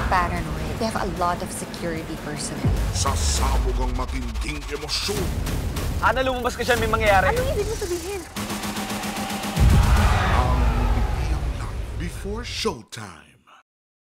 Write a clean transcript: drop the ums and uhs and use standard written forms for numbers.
paranoid. They have a lot of security personnel. Sasabog ang matinding emosyon. Ana, lumabas ka siya, may mangyayari. Anong ibig mo sabihin? Ang Ngumiti Ang Langit before showtime.